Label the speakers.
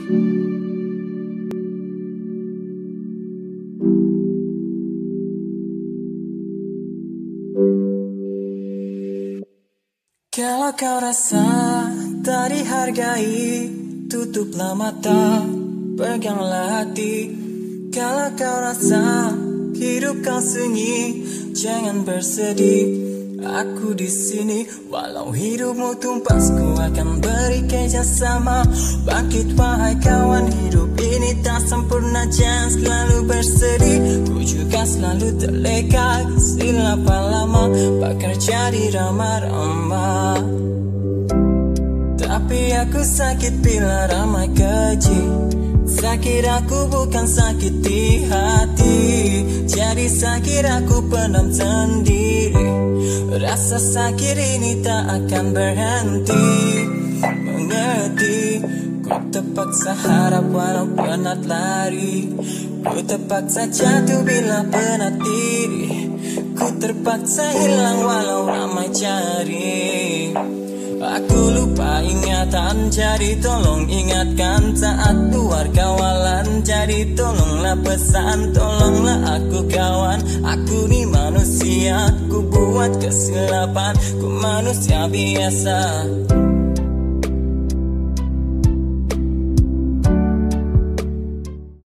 Speaker 1: Kalau kau rasa tak dihargai, tutuplah mata, peganglah hati. Kalau kau rasa hidup kau sunyi, jangan bersedih. Aku di sini, walau hidupmu tumpas, ku akan beri kerjasama. Bangkit wahai kawan, hidup ini tak sempurna, jangan selalu bersedih. Ku juga selalu terleka, silapa lama, bakal jadi ramah-ramah. Tapi aku sakit bila ramai keji. Sakit aku bukan sakit di hati, jadi sakit aku pendam sendiri. Rasa sakit ini tak akan berhenti. Mengerti, ku terpaksa harap walau penat lari. Ku terpaksa jatuh bila penat diri. Ku terpaksa hilang walau ramai cari. Aku lupa ingatan, jadi tolong ingatkan saat luar kawalan. Jadi tolonglah pesan, tolonglah aku kawan. Aku ni manusia, ku buat kesilapan, ku manusia biasa.